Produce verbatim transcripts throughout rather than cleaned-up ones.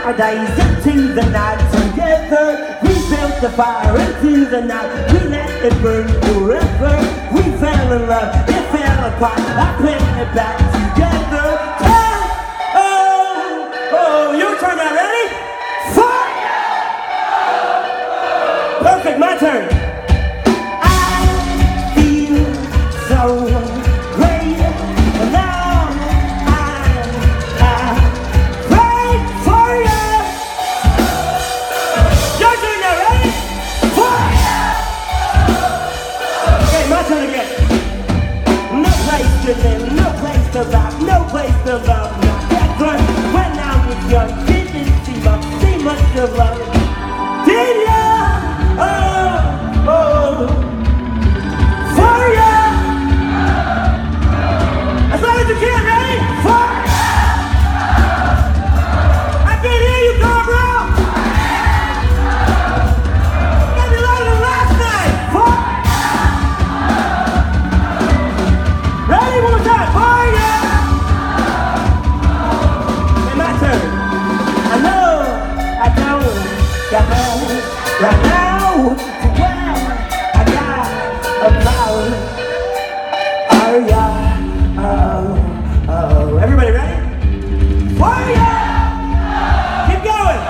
our days into the night together. We built the fire into the night. We let it burn forever. We fell in love, it fell apart. I put it back together. Ten, oh, oh, your turn now, ready? Fire! Perfect, my turn. I feel so great. Now I'm, I'm great for you. Your turn now, ready? Fire! Okay, my turn again. No place to live, no place to love, no place to love. Not that fun. When I was young, didn't see much, see much of love. Did ya? Oh, oh, for ya. As loud as you can, ready? Fire! I can't hear you, Carl. Got me louder than last night. Fire! Ready? One more time. Fire! Okay, my turn. I know I don't got much right now to where I got about. Oh yeah. Oh, oh. Everybody ready? Fire! Keep going!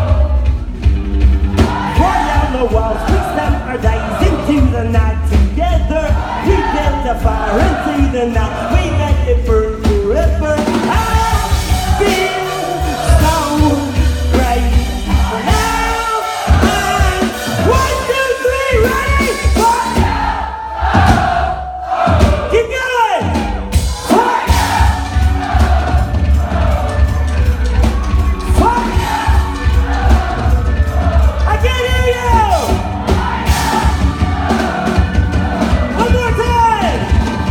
Fire down the walls, we spent our days into the night together. We built a fire into the night, we let it burn forever. I feel so great. Now I'm one, two, three, ready? Fire! Keep going! Fire! Fire! I can't hear you! One more time!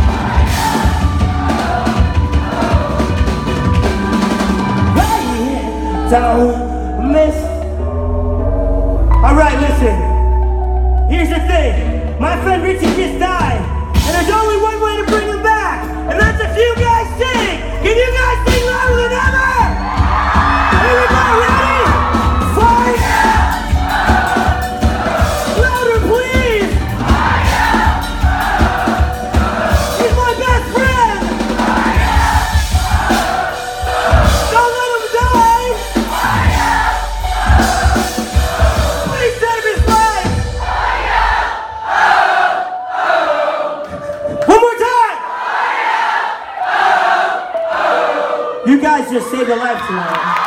Right, don't miss. All right, listen. Here's the thing. My friend Richie just died, and there's only one way to bring him back, and that's if you guys sing. Can you guys sing louder than ever? Here we go, ready? Fire! Louder, please! He's my best friend! Don't let him die! Please save his life! One more time! You guys just saved a life tonight.